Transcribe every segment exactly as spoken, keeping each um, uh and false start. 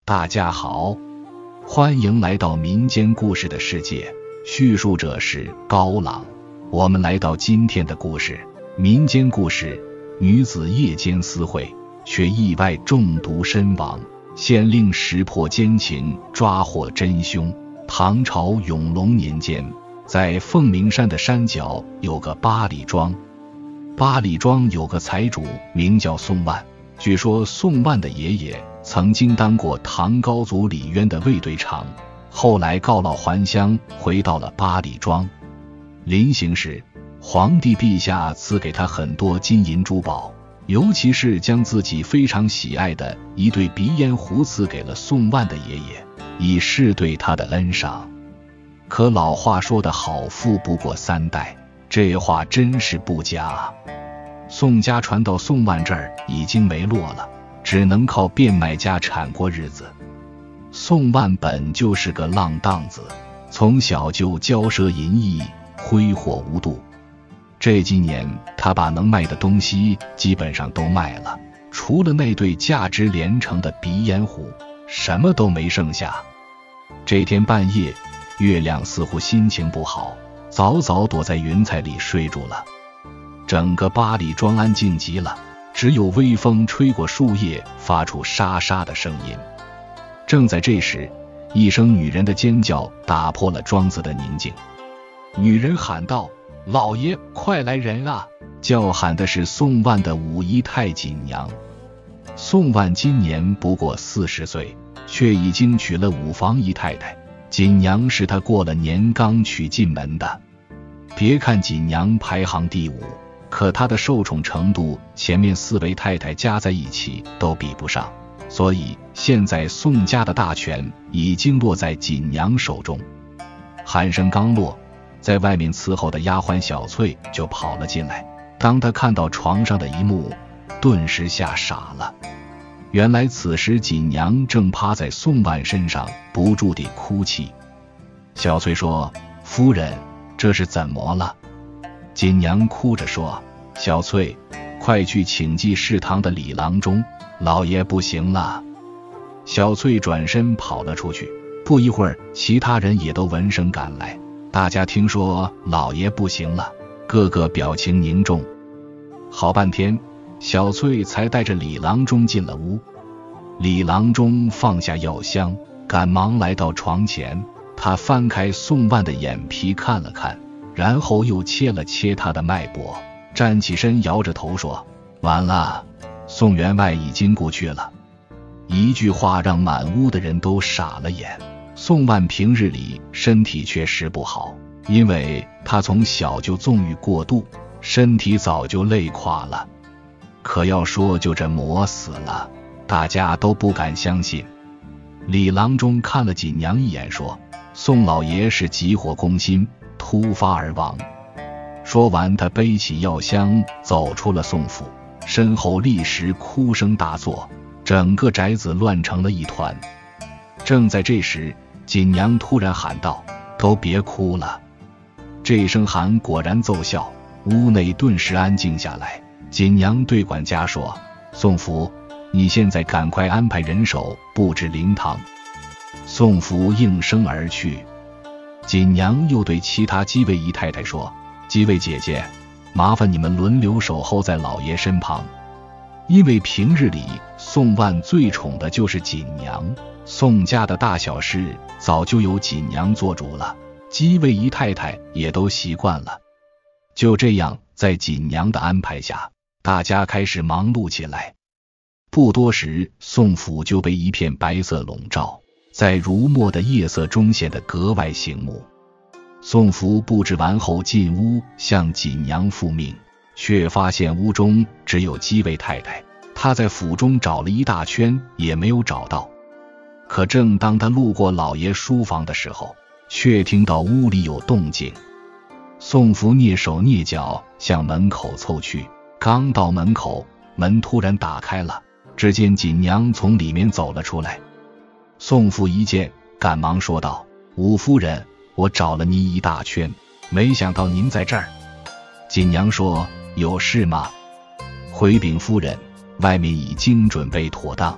大家好，欢迎来到民间故事的世界，叙述者是高朗。我们来到今天的故事，民间故事：女子夜间私会，却意外中毒身亡，县令识破奸情，抓获真凶。唐朝永隆年间，在凤鸣山的山脚有个八里庄，八里庄有个财主名叫宋万，据说宋万的爷爷曾经当过唐高祖李渊的卫队长，后来告老还乡，回到了八里庄。临行时，皇帝陛下赐给他很多金银珠宝，尤其是将自己非常喜爱的一对鼻烟壶赐给了宋万的爷爷，以示对他的恩赏。可老话说得好，富不过三代，这话真是不假。宋家传到宋万这儿已经没落了，只能靠变卖家产过日子。宋万本就是个浪荡子，从小就骄奢淫逸，挥霍无度。这几年他把能卖的东西基本上都卖了，除了那对价值连城的鼻烟壶，什么都没剩下。这天半夜，月亮似乎心情不好，早早躲在云彩里睡住了。整个八里庄安静极了，只有微风吹过树叶，发出沙沙的声音。正在这时，一声女人的尖叫打破了庄子的宁静。女人喊道：“老爷，快来人啊！”叫喊的是宋万的五姨太锦娘。宋万今年不过四十岁，却已经娶了五房姨太太，锦娘是他过了年刚娶进门的。别看锦娘排行第五，可她的受宠程度前面四位太太加在一起都比不上，所以现在宋家的大权已经落在锦娘手中。喊声刚落，在外面伺候的丫鬟小翠就跑了进来，当她看到床上的一幕，顿时吓傻了。原来此时锦娘正趴在宋万身上不住地哭泣。小翠说：“夫人，这是怎么了？”锦娘哭着说：“小翠，快去请祭侍堂的李郎中，老爷不行了。”小翠转身跑了出去，不一会儿其他人也都闻声赶来。大家听说老爷不行了，个个表情凝重。好半天，小翠才带着李郎中进了屋。李郎中放下药箱，赶忙来到床前，他翻开宋万的眼皮看了看，然后又切了切他的脉搏，站起身摇着头说：“完了，宋员外已经故去了。”一句话让满屋的人都傻了眼。宋万平日里身体确实不好，因为他从小就纵欲过度，身体早就累垮了。可要说就这磨死了，大家都不敢相信。李郎中看了锦娘一眼说：“宋老爷是急火攻心，突发而亡。”说完他背起药箱走出了宋府，身后立时哭声大作，整个宅子乱成了一团。正在这时，锦娘突然喊道：“都别哭了！”这声喊果然奏效，屋内顿时安静下来。锦娘对管家说：“宋福，你现在赶快安排人手布置灵堂。”宋福应声而去。锦娘又对其他几位姨太太说：“几位姐姐，麻烦你们轮流守候在老爷身旁。”因为平日里宋万最宠的就是锦娘，宋家的大小事早就由锦娘做主了，几位姨太太也都习惯了。就这样，在锦娘的安排下，大家开始忙碌起来。不多时，宋府就被一片白色笼罩，在如墨的夜色中显得格外醒目。宋福布置完后进屋向锦娘复命，却发现屋中只有几位太太，他在府中找了一大圈也没有找到。可正当他路过老爷书房的时候，却听到屋里有动静。宋福蹑手蹑脚向门口凑去，刚到门口，门突然打开了，只见锦娘从里面走了出来。宋福一见，赶忙说道：“武夫人，我找了你一大圈，没想到您在这儿。”锦娘说：“有事吗？”回禀夫人，外面已经准备妥当，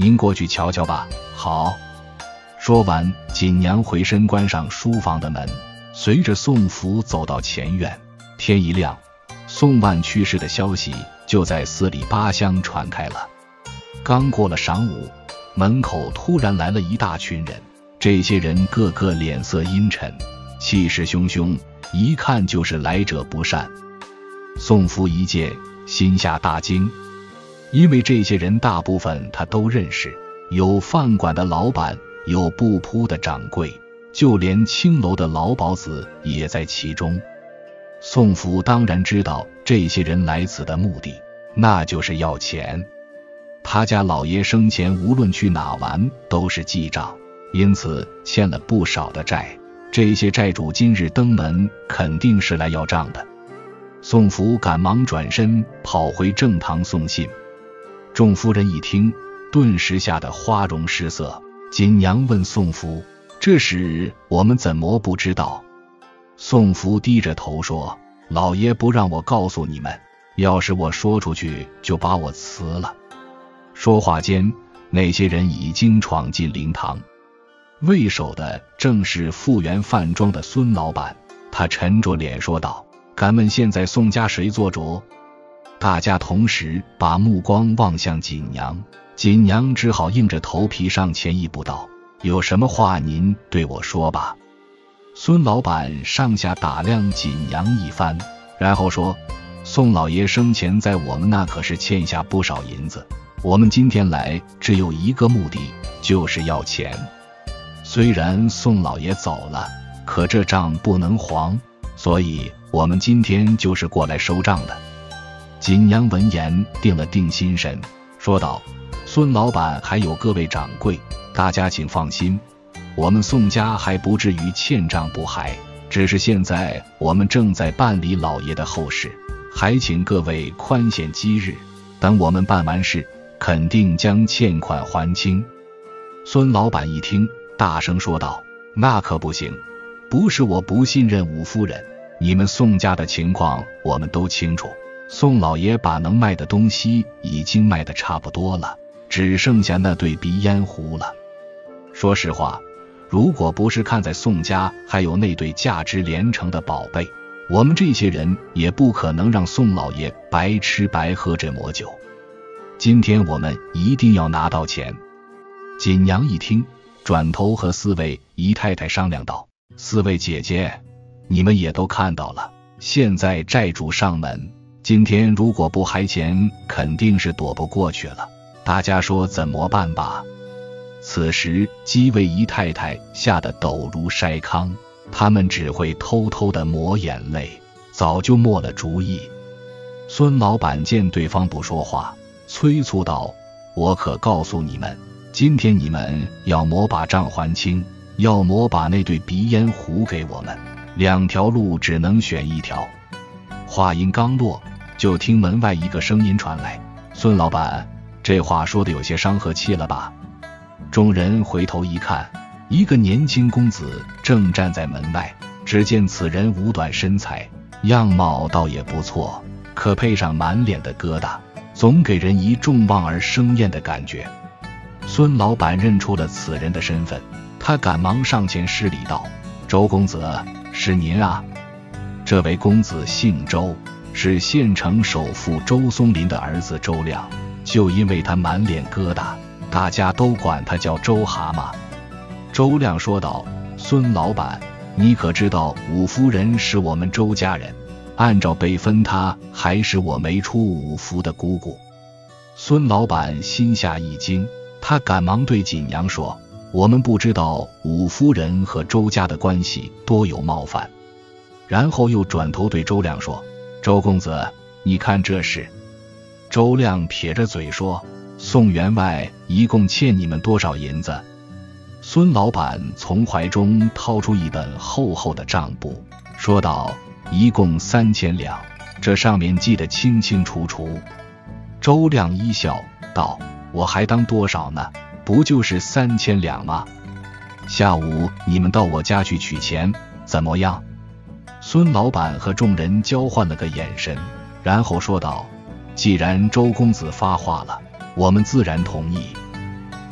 您过去瞧瞧吧。好。说完，锦娘回身关上书房的门，随着宋福走到前院。天一亮，宋万去世的消息就在四里八乡传开了。刚过了晌午，门口突然来了一大群人，这些人个个脸色阴沉，气势汹汹，一看就是来者不善。宋福一见，心下大惊，因为这些人大部分他都认识，有饭馆的老板，有布铺的掌柜，就连青楼的老鸨子也在其中。宋福当然知道这些人来此的目的，那就是要钱。他家老爷生前无论去哪玩都是记账，因此欠了不少的债，这些债主今日登门，肯定是来要账的。宋福赶忙转身跑回正堂送信。众夫人一听，顿时吓得花容失色。锦娘问宋福：“这事我们怎么不知道？”宋福低着头说：“老爷不让我告诉你们，要是我说出去就把我辞了。”说话间，那些人已经闯进灵堂。为首的正是富源饭庄的孙老板，他沉着脸说道：“敢问现在宋家谁做主？”大家同时把目光望向锦娘，锦娘只好硬着头皮上前一步道：“有什么话您对我说吧。”孙老板上下打量锦娘一番，然后说：“宋老爷生前在我们那可是欠下不少银子，我们今天来只有一个目的，就是要钱。虽然宋老爷走了，可这账不能还，所以我们今天就是过来收账的。”锦娘闻言定了定心神，说道：“孙老板还有各位掌柜，大家请放心，我们宋家还不至于欠账不还，只是现在我们正在办理老爷的后事，还请各位宽限机日，等我们办完事，肯定将欠款还清。”孙老板一听，大声说道：“那可不行，不是我不信任武夫人，你们宋家的情况我们都清楚，宋老爷把能卖的东西已经卖得差不多了，只剩下那对鼻烟壶了。说实话，如果不是看在宋家还有那对价值连城的宝贝，我们这些人也不可能让宋老爷白吃白喝这魔酒。今天我们一定要拿到钱。”锦娘一听，转头和四位姨太太商量道：“四位姐姐，你们也都看到了，现在债主上门，今天如果不还钱，肯定是躲不过去了，大家说怎么办吧？”此时几位姨太太吓得抖如筛糠，他们只会偷偷地抹眼泪，早就没了主意。孙老板见对方不说话，催促道：“我可告诉你们，今天你们要么把账还清，要么把那对鼻烟壶给我们，两条路只能选一条。”话音刚落，就听门外一个声音传来：“孙老板，这话说的有些伤和气了吧？”众人回头一看，一个年轻公子正站在门外，只见此人五短身材，样貌倒也不错，可配上满脸的疙瘩，总给人一重望而生厌的感觉。孙老板认出了此人的身份，他赶忙上前施礼道：“周公子，是您啊？”这位公子姓周，是县城首富周松林的儿子周亮，就因为他满脸疙瘩，大家都管他叫周蛤蟆。周亮说道：“孙老板，你可知道武夫人是我们周家人，按照辈分，她还是我没出五福的姑姑。”孙老板心下一惊，他赶忙对锦娘说：“我们不知道武夫人和周家的关系，多有冒犯。”然后又转头对周亮说：“周公子，你看这事。”周亮撇着嘴说：“宋员外一共欠你们多少银子？”孙老板从怀中掏出一本厚厚的账簿，说道：“一共三千两，这上面记得清清楚楚。”周亮一笑道：“我还当多少呢？不就是三千两吗？下午你们到我家去取钱，怎么样？”孙老板和众人交换了个眼神，然后说道：“既然周公子发话了，我们自然同意。”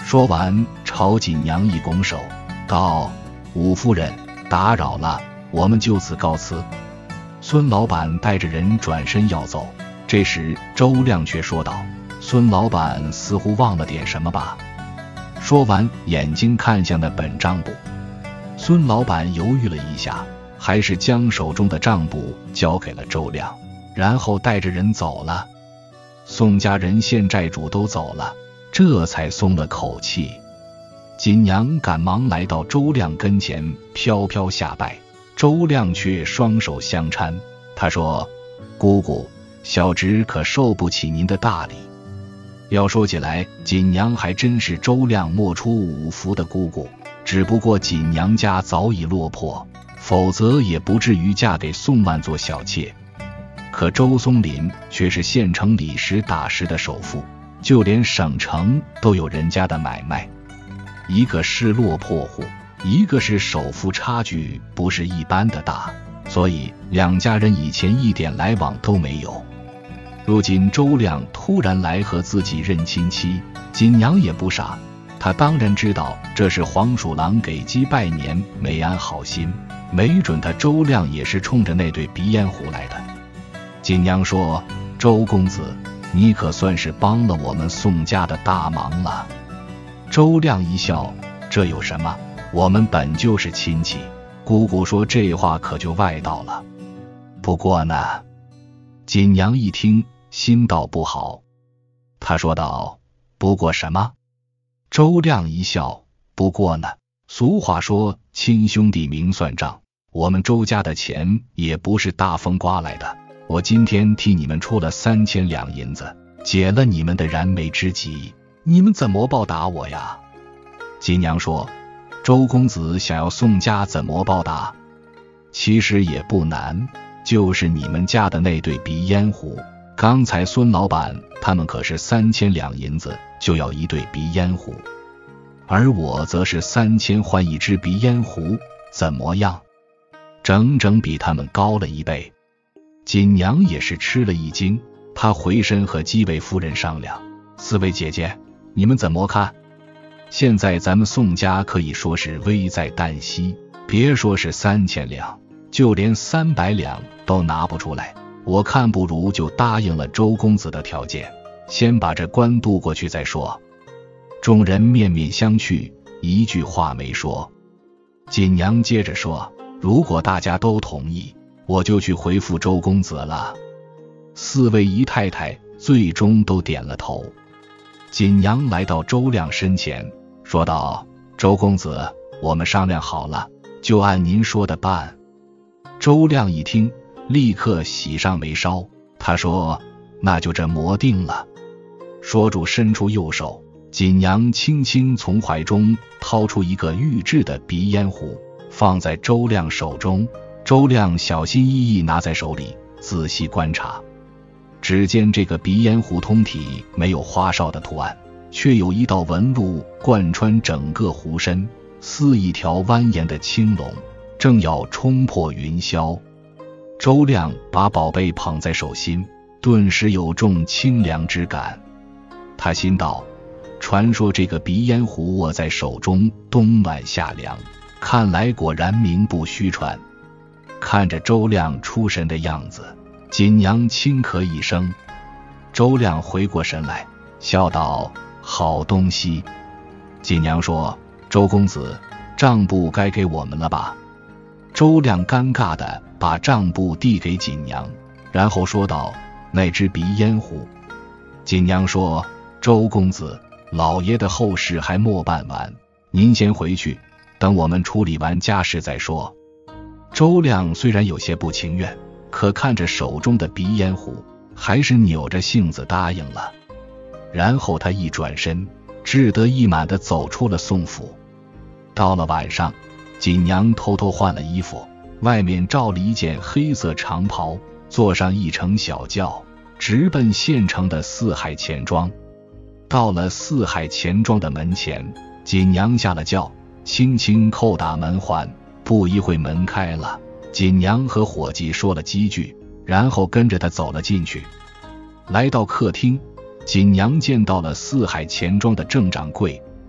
说完，朝锦娘一拱手，道：“武夫人，打扰了，我们就此告辞。”孙老板带着人转身要走，这时周亮却说道：“孙老板似乎忘了点什么吧？”说完，眼睛看向那本账簿。孙老板犹豫了一下，还是将手中的账簿交给了周亮，然后带着人走了。宋家人现债主都走了，这才松了口气。锦娘赶忙来到周亮跟前，飘飘下拜。周亮却双手相搀，他说：“姑姑，小侄可受不起您的大礼。”要说起来，锦娘还真是周亮摸出五福的姑姑，只不过锦娘家早已落魄，否则也不至于嫁给宋万做小妾。可周松林却是县城里实打实的首富，就连省城都有人家的买卖。一个是落魄户，一个是首富，差距不是一般的大，所以两家人以前一点来往都没有。如今周亮突然来和自己认亲戚，锦娘也不傻，她当然知道这是黄鼠狼给鸡拜年，没安好心，没准他周亮也是冲着那对鼻烟壶来的。锦娘说：“周公子，你可算是帮了我们宋家的大忙了。”周亮一笑：“这有什么？我们本就是亲戚。”姑姑说这话可就外道了。不过呢……锦娘一听，心道不好。她说道：“不过什么？”周亮一笑：“不过呢，俗话说亲兄弟明算账，我们周家的钱也不是大风刮来的。我今天替你们出了三千两银子，解了你们的燃眉之急，你们怎么报答我呀？”锦娘说：“周公子想要宋家怎么报答？其实也不难，就是你们家的那对鼻烟壶。刚才孙老板他们可是三千两银子就要一对鼻烟壶，而我则是三千换一只鼻烟壶，怎么样？整整比他们高了一倍。”锦娘也是吃了一惊，她回身和几位夫人商量：“四位姐姐，你们怎么看？现在咱们宋家可以说是危在旦夕，别说是三千两，就连三百两都拿不出来。我看不如就答应了周公子的条件，先把这关渡过去再说。”众人面面相觑，一句话没说。锦娘接着说：“如果大家都同意，我就去回复周公子了。”四位姨太太最终都点了头。锦娘来到周亮身前，说道：“周公子，我们商量好了，就按您说的办。”周亮一听，立刻喜上眉梢，他说：“那就这么定了。”说着伸出右手，锦娘轻轻从怀中掏出一个玉制的鼻烟壶，放在周亮手中。周亮小心翼翼拿在手里，仔细观察。只见这个鼻烟壶通体没有花哨的图案，却有一道纹路贯穿整个壶身，似一条蜿蜒的青龙，正要冲破云霄。周亮把宝贝捧在手心，顿时有种清凉之感。他心道：传说这个鼻烟壶握在手中，冬暖夏凉，看来果然名不虚传。看着周亮出神的样子，锦娘轻咳一声。周亮回过神来，笑道：“好东西。”锦娘说：“周公子，账簿该给我们了吧？”周亮尴尬地把账簿递给锦娘，然后说道：“那只鼻烟壶。”锦娘说：“周公子，老爷的后事还没办完，您先回去，等我们处理完家事再说。”周亮虽然有些不情愿，可看着手中的鼻烟壶，还是扭着性子答应了。然后他一转身，志得意满地走出了宋府。到了晚上，锦娘偷偷换了衣服，外面罩了一件黑色长袍，坐上一乘小轿，直奔县城的四海钱庄。到了四海钱庄的门前，锦娘下了轿，轻轻叩打门环。不一会门开了，锦娘和伙计说了几句，然后跟着他走了进去。来到客厅，锦娘见到了四海钱庄的郑掌柜，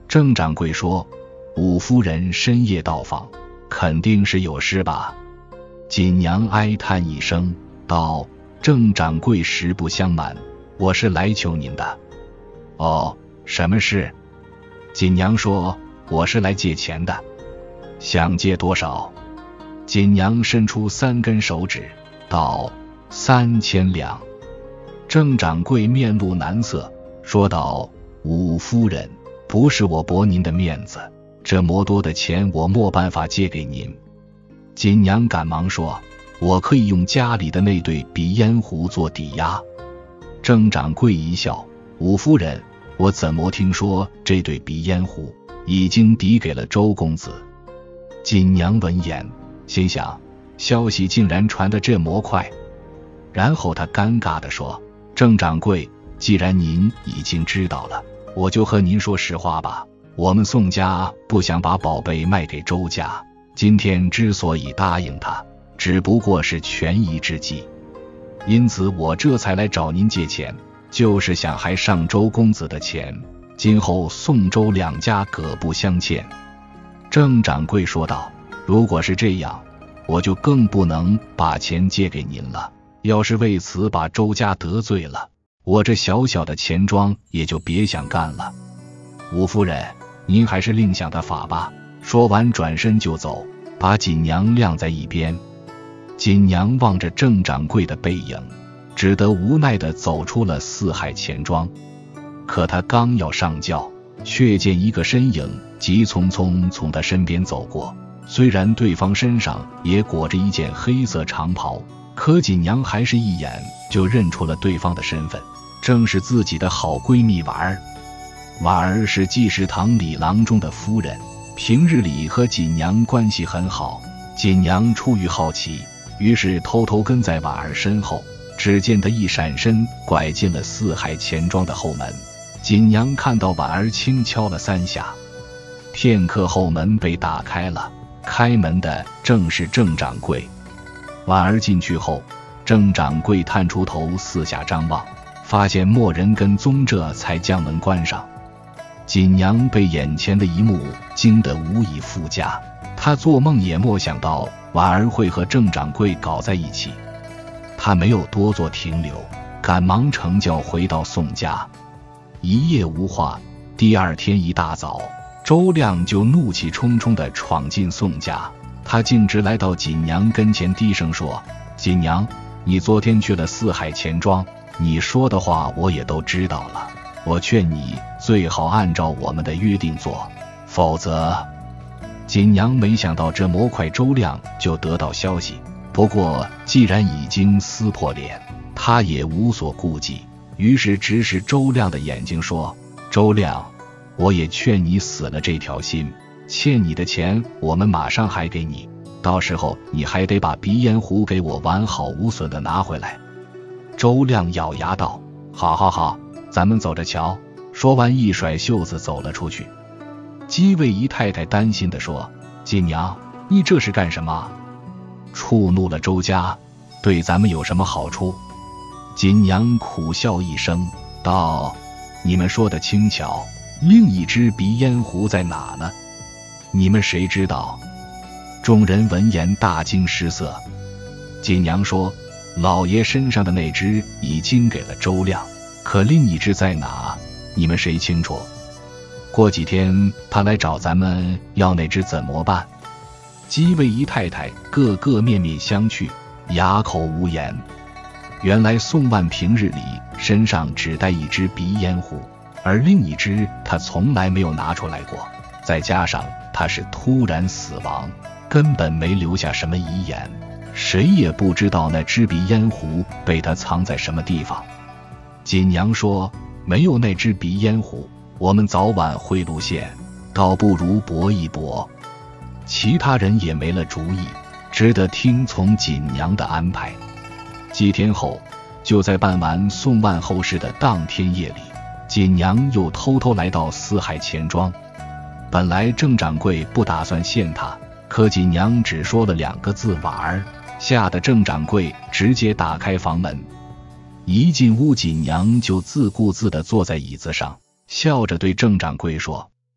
郑掌柜说：武夫人深夜到访，肯定是有事吧？锦娘哀叹一声道：郑掌柜实不相瞒，我是来求您的。哦，什么事？锦娘说：我是来借钱的。想借多少？锦娘伸出三根手指道：三千两。郑掌柜面露难色，说道：武夫人，不是我驳您的面子，这么多的钱我没办法借给您。锦娘赶忙说：我可以用家里的那对鼻烟壶做抵押。郑掌柜一笑：武夫人，我怎么听说这对鼻烟壶已经抵给了周公子？锦娘闻言心想，消息竟然传得这么快。然后她尴尬地说：郑掌柜，既然您已经知道了，我就和您说实话吧，我们宋家不想把宝贝卖给周家，今天之所以答应他，只不过是权宜之计，因此我这才来找您借钱，就是想还上周公子的钱，今后宋周两家各不相欠。郑掌柜说道：如果是这样，我就更不能把钱借给您了，要是为此把周家得罪了，我这小小的钱庄也就别想干了。武夫人，您还是另想的法吧。说完转身就走，把锦娘晾在一边。锦娘望着郑掌柜的背影，只得无奈地走出了四海钱庄。可他刚要上轿，却见一个身影急匆匆从他身边走过，虽然对方身上也裹着一件黑色长袍，可锦娘还是一眼就认出了对方的身份，正是自己的好闺蜜婉儿。婉儿是济世堂李郎中的夫人，平日里和锦娘关系很好。锦娘出于好奇，于是偷偷跟在婉儿身后，只见她一闪身拐进了四海钱庄的后门。锦娘看到婉儿轻敲了三下，片刻后门被打开了，开门的正是郑掌柜。婉儿进去后，郑掌柜探出头四下张望，发现没人跟踪，这才将门关上。锦娘被眼前的一幕惊得无以复加，她做梦也莫想到婉儿会和郑掌柜搞在一起。她没有多做停留，赶忙乘轿回到宋家。一夜无话，第二天一大早，周亮就怒气冲冲地闯进宋家。他径直来到锦娘跟前，低声说：锦娘，你昨天去了四海钱庄，你说的话我也都知道了，我劝你最好按照我们的约定做，否则……锦娘没想到这么快周亮就得到消息，不过既然已经撕破脸，他也无所顾忌，于是直视周亮的眼睛说：周亮，我也劝你死了这条心，欠你的钱我们马上还给你，到时候你还得把鼻烟壶给我完好无损的拿回来。周亮咬牙道：好好好，咱们走着瞧。说完一甩袖子走了出去。姬魏姨太太担心地说：锦娘，你这是干什么？触怒了周家，对咱们有什么好处？锦娘苦笑一声道：你们说的轻巧，另一只鼻烟壶在哪呢？你们谁知道？众人闻言大惊失色。锦娘说：老爷身上的那只已经给了周亮，可另一只在哪？你们谁清楚？过几天他来找咱们要那只怎么办？姬魏姨太太个个面面相觑，哑口无言。原来宋万平日里身上只带一只鼻烟壶，而另一只他从来没有拿出来过，再加上他是突然死亡，根本没留下什么遗言，谁也不知道那只鼻烟壶被他藏在什么地方。锦娘说：没有那只鼻烟壶，我们早晚会露馅，倒不如搏一搏。其他人也没了主意，只得听从锦娘的安排。几天后，就在办完宋万后事的当天夜里，锦娘又偷偷来到四海钱庄。本来郑掌柜不打算陷他，可锦娘只说了两个字婉儿，吓得郑掌柜直接打开房门。一进屋，锦娘就自顾自地坐在椅子上，笑着对郑掌柜说：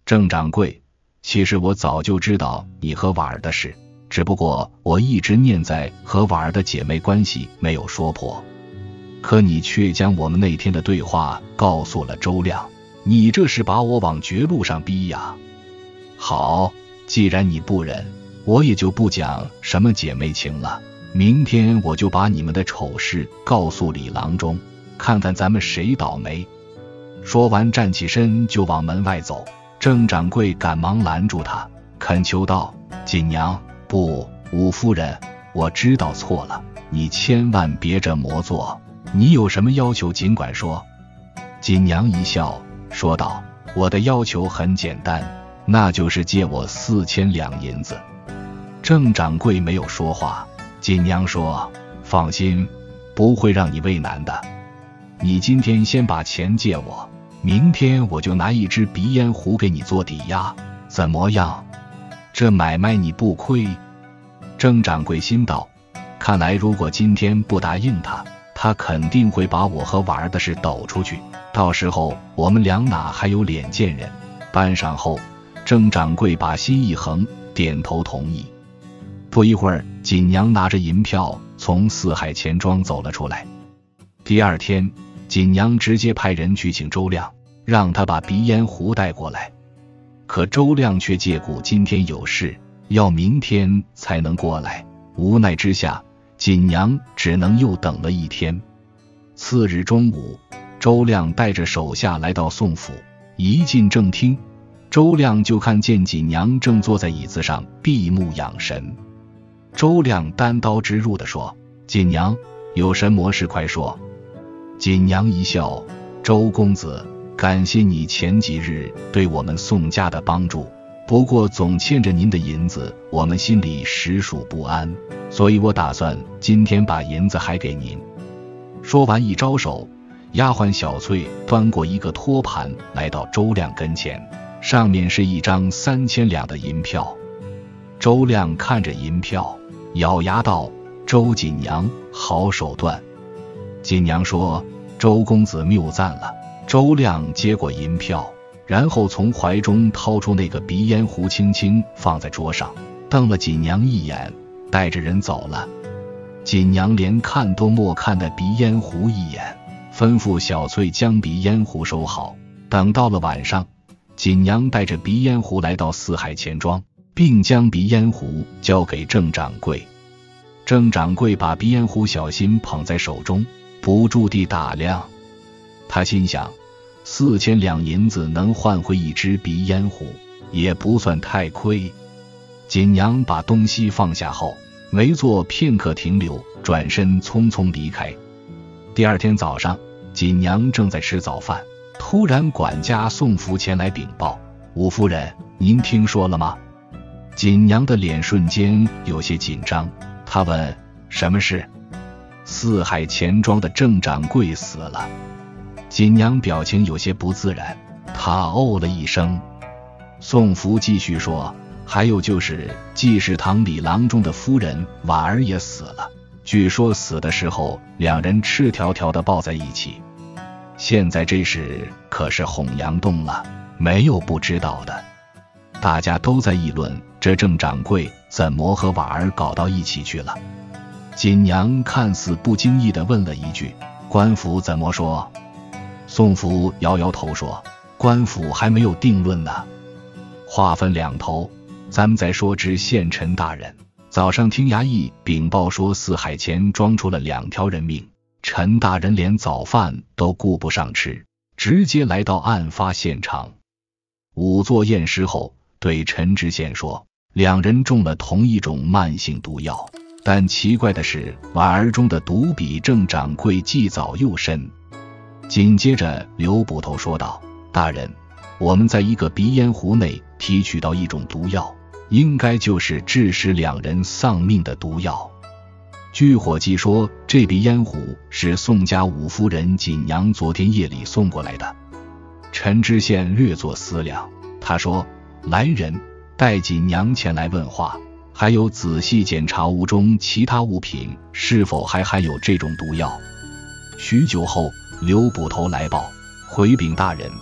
郑掌柜，其实我早就知道你和婉儿的事，只不过我一直念在和婉儿的姐妹关系没有说破。可你却将我们那天的对话告诉了周亮，你这是把我往绝路上逼呀。好，既然你不忍，我也就不讲什么姐妹情了。明天我就把你们的丑事告诉李郎中，看看咱们谁倒霉。说完站起身就往门外走，郑掌柜赶忙拦住他，恳求道：锦娘，不，武夫人，我知道错了，你千万别这么做，你有什么要求尽管说。锦娘一笑说道：我的要求很简单，那就是借我四千两银子。郑掌柜没有说话。锦娘说：放心，不会让你为难的，你今天先把钱借我，明天我就拿一只鼻烟壶给你做抵押，怎么样？这买卖你不亏。郑掌柜心道，看来如果今天不答应他，他肯定会把我和婉儿的事抖出去，到时候我们俩哪还有脸见人。半晌后，郑掌柜把心一横，点头同意。不一会儿，锦娘拿着银票从四海钱庄走了出来。第二天，锦娘直接派人去请周亮，让他把鼻烟壶带过来。可周亮却借故今天有事，要明天才能过来。无奈之下，锦娘只能又等了一天。次日中午，周亮带着手下来到宋府，一进正厅，周亮就看见锦娘正坐在椅子上闭目养神。周亮单刀直入地说：锦娘，有什么事快说。锦娘一笑：周公子，感谢你前几日对我们宋家的帮助，不过总欠着您的银子，我们心里实属不安，所以我打算今天把银子还给您。说完一招手，丫鬟小翠端过一个托盘来到周亮跟前，上面是一张三千两的银票。周亮看着银票，咬牙道：周锦娘，好手段。锦娘说：周公子谬赞了。周亮接过银票，然后从怀中掏出那个鼻烟壶，轻轻放在桌上，瞪了锦娘一眼，带着人走了。锦娘连看都莫看那鼻烟壶一眼，吩咐小翠将鼻烟壶收好。等到了晚上，锦娘带着鼻烟壶来到四海钱庄，并将鼻烟壶交给郑掌柜。郑掌柜把鼻烟壶小心捧在手中，不住地打量。他心想，四千两银子能换回一只鼻烟壶，也不算太亏。锦娘把东西放下后，没做片刻停留，转身匆匆离开。第二天早上，锦娘正在吃早饭，突然管家宋福前来禀报：武夫人，您听说了吗？锦娘的脸瞬间有些紧张，她问：什么事？四海钱庄的郑掌柜死了。锦娘表情有些不自然，她哦了一声。宋福继续说：还有就是济世堂李郎中的夫人婉儿也死了，据说死的时候两人赤条条地抱在一起。现在这事可是哄阳洞了，没有不知道的。大家都在议论这郑掌柜怎么和婉儿搞到一起去了。锦娘看似不经意地问了一句：官府怎么说？宋福摇摇头说：官府还没有定论呢。话分两头，咱们再说知县陈大人早上听衙役禀报说四海钱庄出了两条人命，陈大人连早饭都顾不上吃，直接来到案发现场。仵作验尸后对陈知县说，两人中了同一种慢性毒药，但奇怪的是婉儿中的毒比郑掌柜既早又深。紧接着刘捕头说道：大人，我们在一个鼻烟壶内提取到一种毒药，应该就是致使两人丧命的毒药。据伙计说，这鼻烟壶是宋家五夫人锦娘昨天夜里送过来的。陈知县略作思量，他说：来人，带锦娘前来问话，还有仔细检查屋中其他物品是否还含有这种毒药。许久后，刘捕头来报，回禀大人，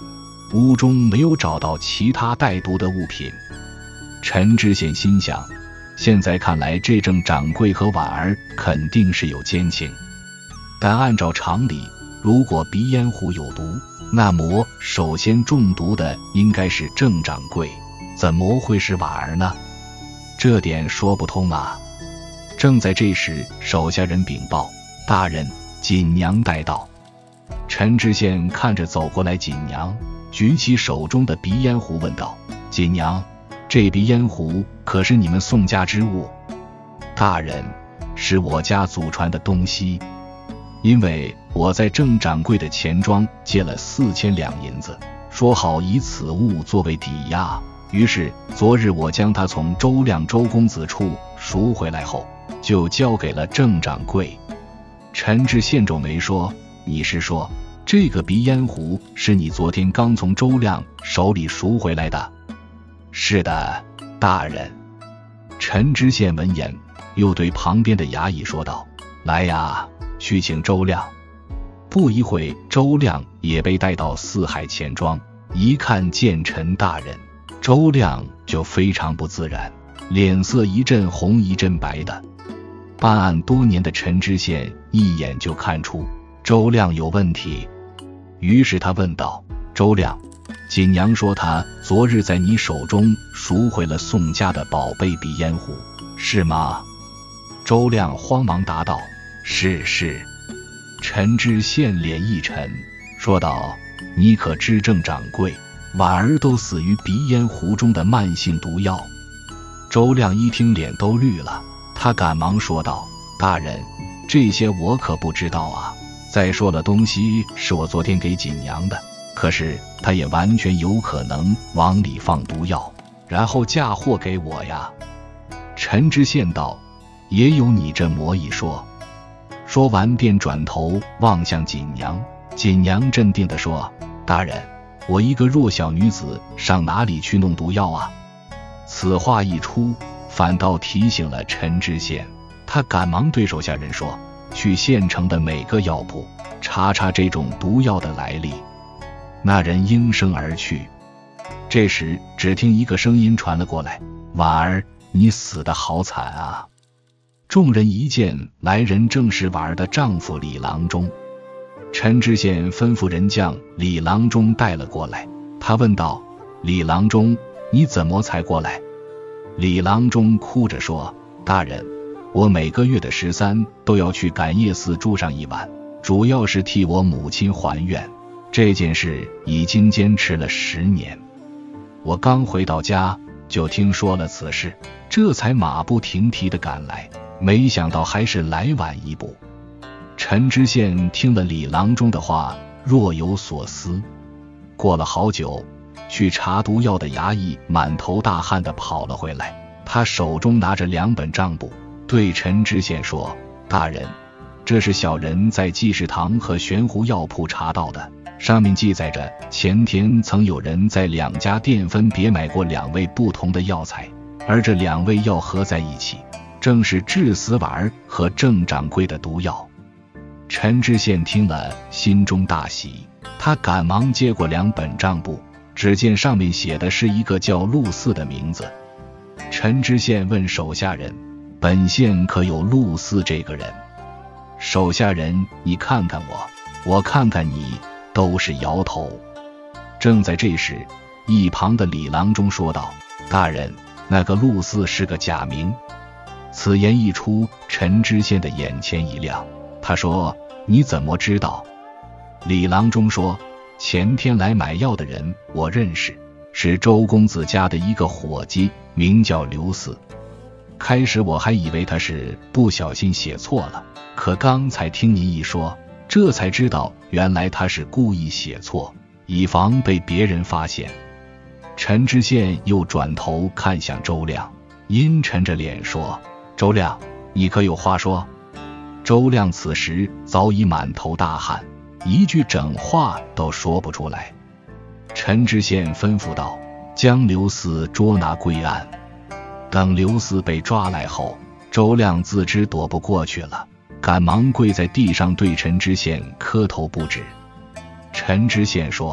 屋中没有找到其他带毒的物品。陈知县心想，现在看来这郑掌柜和婉儿肯定是有奸情，但按照常理，如果鼻烟壶有毒，那么首先中毒的应该是郑掌柜，怎么会是婉儿呢？这点说不通啊。正在这时，手下人禀报，大人，锦娘带到。陈知县看着走过来锦娘，举起手中的鼻烟壶问道，锦娘，这鼻烟壶可是你们宋家之物？大人，是我家祖传的东西，因为我在郑掌柜的钱庄借了四千两银子，说好以此物作为抵押，于是昨日我将它从周亮周公子处赎回来后，就交给了郑掌柜。陈知县皱眉说，你是说这个鼻烟壶是你昨天刚从周亮手里赎回来的？是的，大人。陈知县闻言，又对旁边的衙役说道，来呀，去请周亮。不一会，周亮也被带到四海钱庄，一看见陈大人，周亮就非常不自然，脸色一阵红一阵白的。办案多年的陈知县一眼就看出周亮有问题，于是他问道，周亮，锦娘说她昨日在你手中赎回了宋家的宝贝鼻烟壶，是吗？周亮慌忙答道，是是。陈知县脸一沉，说道，你可知郑掌柜、婉儿都死于鼻烟壶中的慢性毒药？周亮一听脸都绿了，他赶忙说道，大人，这些我可不知道啊，再说了，东西是我昨天给锦娘的，可是她也完全有可能往里放毒药，然后嫁祸给我呀。陈知县道，也有你这么一说。说完便转头望向锦娘，锦娘镇定地说，大人，我一个弱小女子上哪里去弄毒药啊？此话一出，反倒提醒了陈知县，他赶忙对手下人说，去县城的每个药铺查查这种毒药的来历。那人应声而去。这时只听一个声音传了过来，婉儿，你死得好惨啊。众人一见来人正是婉儿的丈夫李郎中。陈知县吩咐人将李郎中带了过来，他问道，李郎中，你怎么才过来？李郎中哭着说，大人，我每个月的十三都要去感业寺住上一晚，主要是替我母亲还愿，这件事已经坚持了十年。我刚回到家就听说了此事，这才马不停蹄地赶来，没想到还是来晚一步。陈知县听了李郎中的话，若有所思。过了好久，去查毒药的衙役满头大汗地跑了回来，他手中拿着两本账簿，对陈知县说，大人，这是小人在济世堂和玄湖药铺查到的，上面记载着前天曾有人在两家店分别买过两味不同的药材，而这两味药合在一起，正是致死婉儿和郑掌柜的毒药。陈知县听了心中大喜，他赶忙接过两本账簿，只见上面写的是一个叫陆四的名字。陈知县问手下人，本县可有陆四这个人？手下人你看看我，我看看你，都是摇头。正在这时，一旁的李郎中说道，大人，那个陆四是个假名。此言一出，陈知县的眼前一亮，他说，你怎么知道？李郎中说，前天来买药的人我认识，是周公子家的一个伙计，名叫刘四。开始我还以为他是不小心写错了，可刚才听您一说，这才知道原来他是故意写错，以防被别人发现。陈知县又转头看向周亮，阴沉着脸说，周亮，你可有话说？周亮此时早已满头大汗，一句整话都说不出来。陈知县吩咐道，将刘四捉拿归案。等刘四被抓来后，周亮自知躲不过去了，赶忙跪在地上对陈知县磕头不止。陈知县说，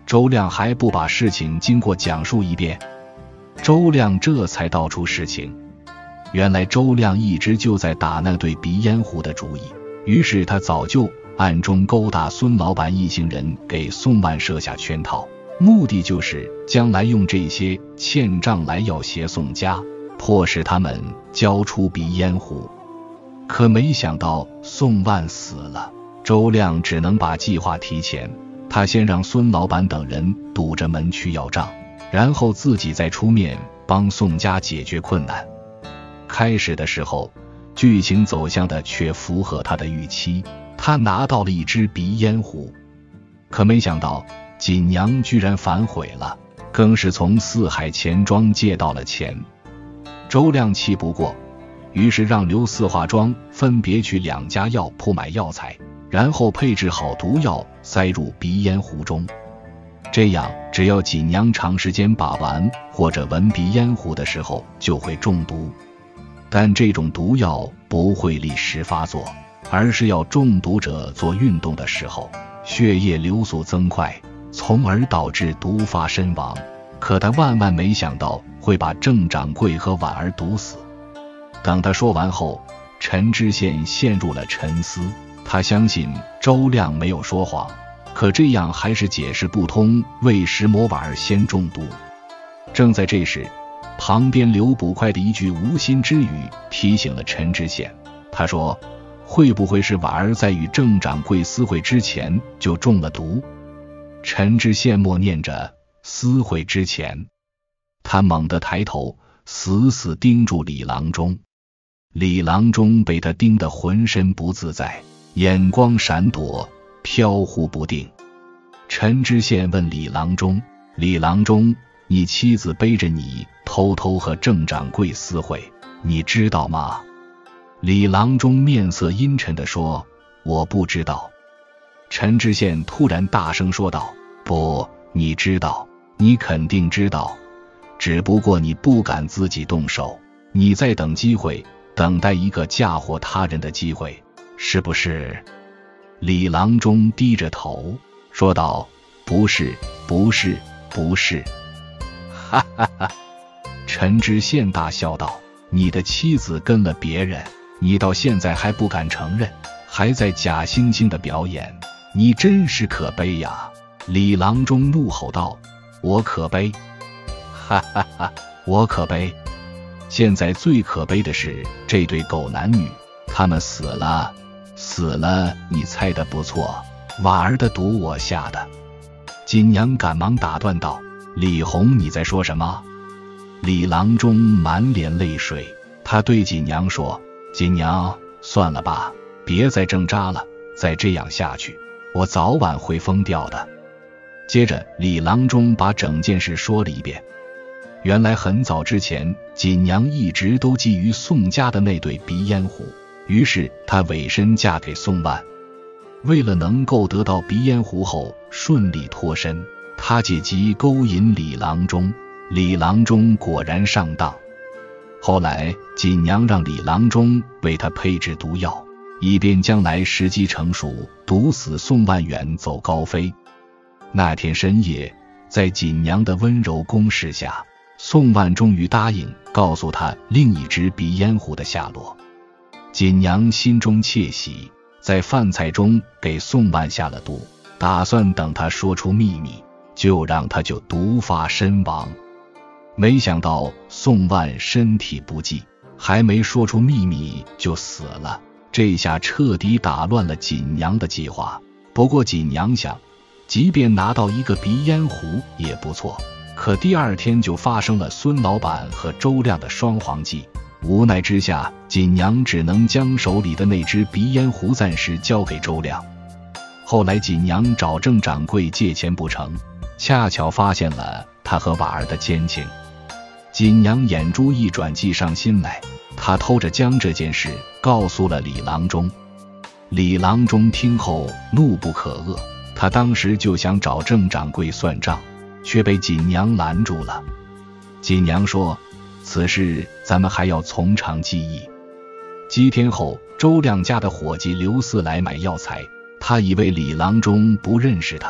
周亮还不把事情经过讲述一遍。周亮这才道出实情，原来周亮一直就在打那对鼻烟壶的主意，于是他早就暗中勾搭孙老板一行人，给宋万设下圈套，目的就是将来用这些欠账来要挟宋家，迫使他们交出鼻烟壶。可没想到宋万死了，周亮只能把计划提前，他先让孙老板等人堵着门去要账，然后自己再出面帮宋家解决困难。开始的时候，剧情走向的却符合他的预期，他拿到了一只鼻烟壶。可没想到锦娘居然反悔了，更是从四海钱庄借到了钱。周亮气不过，于是让刘四化妆分别去两家药铺买药材，然后配制好毒药塞入鼻烟壶中。这样只要锦娘长时间把玩或者闻鼻烟壶的时候就会中毒。但这种毒药不会立时发作，而是要中毒者做运动的时候，血液流速增快，从而导致毒发身亡。可他万万没想到会把郑掌柜和婉儿毒死。等他说完后，陈知县陷入了沉思，他相信周亮没有说谎，可这样还是解释不通为石磨婉儿先中毒。正在这时，旁边刘捕快的一句无心之语提醒了陈知县，他说，会不会是婉儿在与郑掌柜私会之前就中了毒？陈知县默念着私会之前，他猛地抬头，死死盯住李郎中。李郎中被他盯得浑身不自在，眼光闪躲，飘忽不定。陈知县问李郎中，李郎中，你妻子背着你偷偷和郑掌柜私会，你知道吗？李郎中面色阴沉地说，我不知道。陈知县突然大声说道，不，你知道，你肯定知道，只不过你不敢自己动手，你在等机会，等待一个嫁祸他人的机会，是不是？李郎中低着头说道，不是，不是，不是。哈哈哈！陈知县大笑道，你的妻子跟了别人，你到现在还不敢承认，还在假惺惺的表演，你真是可悲呀！李郎中怒吼道，我可悲？哈哈哈，我可悲？现在最可悲的是这对狗男女，他们死了，死了，你猜得不错，婉儿的毒我下的。锦娘赶忙打断道，李红，你在说什么？李郎中满脸泪水，他对锦娘说，锦娘，算了吧，别再挣扎了，再这样下去，我早晚会疯掉的。接着李郎中把整件事说了一遍。原来很早之前，锦娘一直都觊觎宋家的那对鼻烟壶，于是她委身嫁给宋万。为了能够得到鼻烟壶后顺利脱身，她借机勾引李郎中，李郎中果然上当。后来锦娘让李郎中为她配制毒药，以便将来时机成熟毒死宋万远走高飞。那天深夜，在锦娘的温柔攻势下，宋万终于答应告诉他另一只鼻烟壶的下落。锦娘心中窃喜，在饭菜中给宋万下了毒，打算等他说出秘密，就让他就毒发身亡。没想到宋万身体不济，还没说出秘密就死了，这下彻底打乱了锦娘的计划。不过锦娘想，即便拿到一个鼻烟壶也不错。可第二天就发生了孙老板和周亮的双黄记，无奈之下，锦娘只能将手里的那只鼻烟壶暂时交给周亮。后来锦娘找郑掌柜借钱不成，恰巧发现了他和婉儿的奸情。锦娘眼珠一转，计上心来，她偷着将这件事告诉了李郎中。李郎中听后怒不可遏，他当时就想找郑掌柜算账，却被锦娘拦住了。锦娘说，此事咱们还要从长计议。几天后，周亮家的伙计刘四来买药材，他以为李郎中不认识他，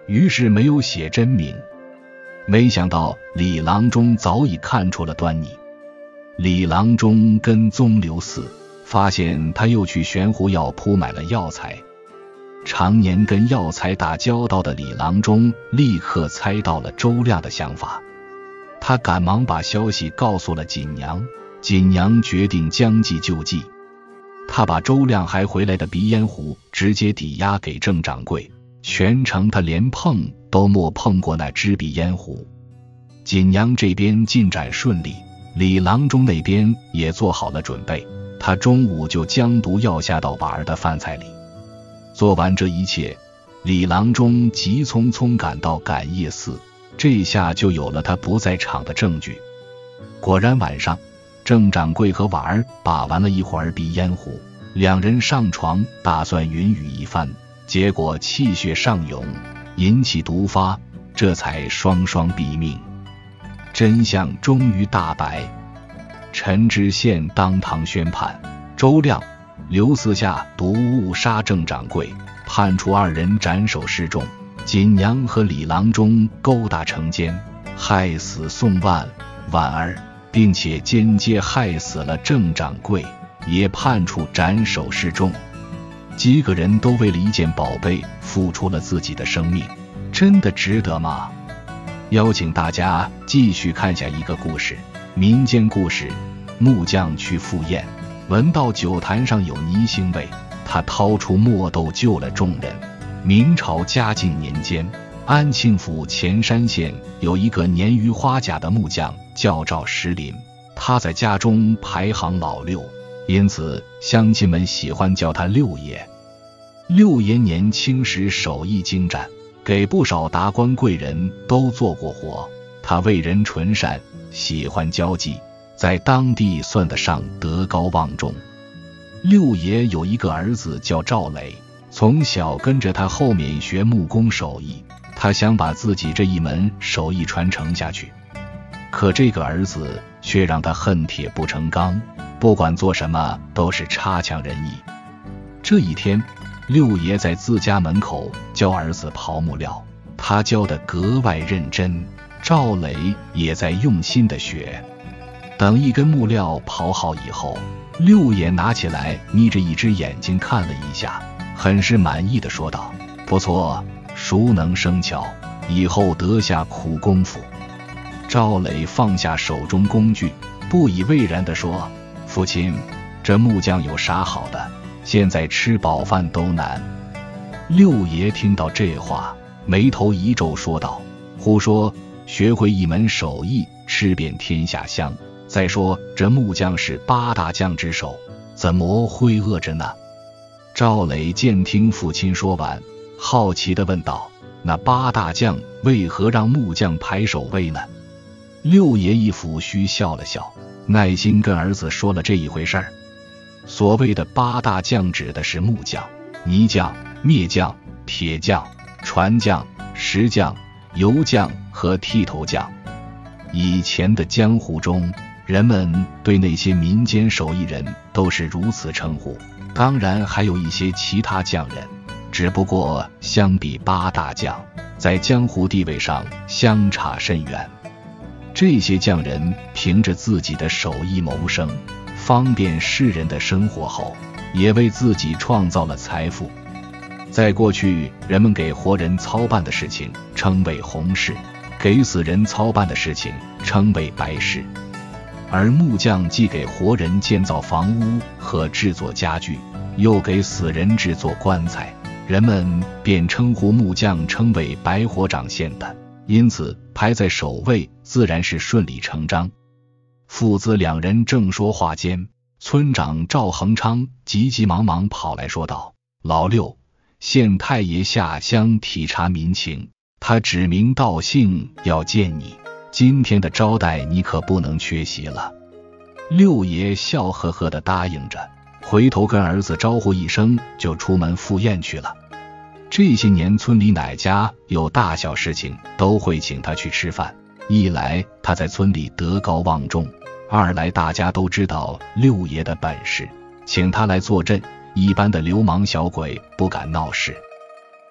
于是没有写真名。没想到李郎中早已看出了端倪。李郎中跟踪刘四，发现他又去玄湖药铺买了药材。常年跟药材打交道的李郎中立刻猜到了周亮的想法，他赶忙把消息告诉了锦娘。锦娘决定将计就计，他把周亮还回来的鼻烟壶直接抵押给郑掌柜，全程他连碰都没碰过那支鼻烟壶。锦娘这边进展顺利，李郎中那边也做好了准备，他中午就将毒药下到婉儿的饭菜里。做完这一切，李郎中急匆匆赶到感业寺，这下就有了他不在场的证据。果然晚上，郑掌柜和婉儿把玩了一会儿鼻烟壶，两人上床打算云雨一番，结果气血上涌，引起毒发，这才双双毙命。真相终于大白，陈知县当堂宣判，周亮、刘四下毒误杀郑掌柜，判处二人斩首示众。锦娘和李郎中勾搭成奸，害死宋万、婉儿，并且间接害死了郑掌柜，也判处斩首示众。几个人都为了一件宝贝付出了自己的生命，真的值得吗？邀请大家继续看下一个故事，民间故事，木匠去赴宴，闻到酒坛上有泥腥味，他掏出墨斗救了众人。明朝嘉靖年间，安庆府潜山县有一个年逾花甲的木匠叫赵石林，他在家中排行老六，因此乡亲们喜欢叫他六爷。六爷年轻时手艺精湛，给不少达官贵人都做过活。他为人纯善，喜欢交际，在当地算得上德高望重。六爷有一个儿子叫赵磊，从小跟着他后面学木工手艺，他想把自己这一门手艺传承下去。可这个儿子却让他恨铁不成钢，不管做什么都是差强人意。这一天，六爷在自家门口教儿子刨木料，他教得格外认真，赵磊也在用心地学。等一根木料刨好以后，六爷拿起来眯着一只眼睛看了一下，很是满意地说道：不错，熟能生巧，以后得下苦功夫。赵磊放下手中工具，不以为然地说：父亲，这木匠有啥好的，现在吃饱饭都难。六爷听到这话，眉头一皱，说道：胡说，学会一门手艺，吃遍天下香。再说这木匠是八大将之首，怎么会饿着呢？赵磊见听父亲说完，好奇地问道：那八大将为何让木匠排首位呢？六爷一抚须笑了笑，耐心跟儿子说了这一回事儿。所谓的八大将指的是木匠、泥匠、篾匠、铁匠、船匠、石匠、油匠和剃头匠。以前的江湖中，人们对那些民间手艺人都是如此称呼，当然还有一些其他匠人，只不过相比八大将，在江湖地位上相差甚远。这些匠人凭着自己的手艺谋生，方便世人的生活后，也为自己创造了财富。在过去，人们给活人操办的事情称为红事，给死人操办的事情称为白事。而木匠既给活人建造房屋和制作家具，又给死人制作棺材，人们便称呼木匠称为白活掌线的，因此排在首位自然是顺理成章。父子两人正说话间，村长赵恒昌急急忙忙跑来说道：老六，县太爷下乡体察民情，他指名道姓要见你，今天的招待你可不能缺席了。六爷笑呵呵地答应着，回头跟儿子招呼一声，就出门赴宴去了。这些年村里哪家有大小事情都会请他去吃饭，一来他在村里德高望重，二来大家都知道六爷的本事，请他来坐镇，一般的流氓小鬼不敢闹事。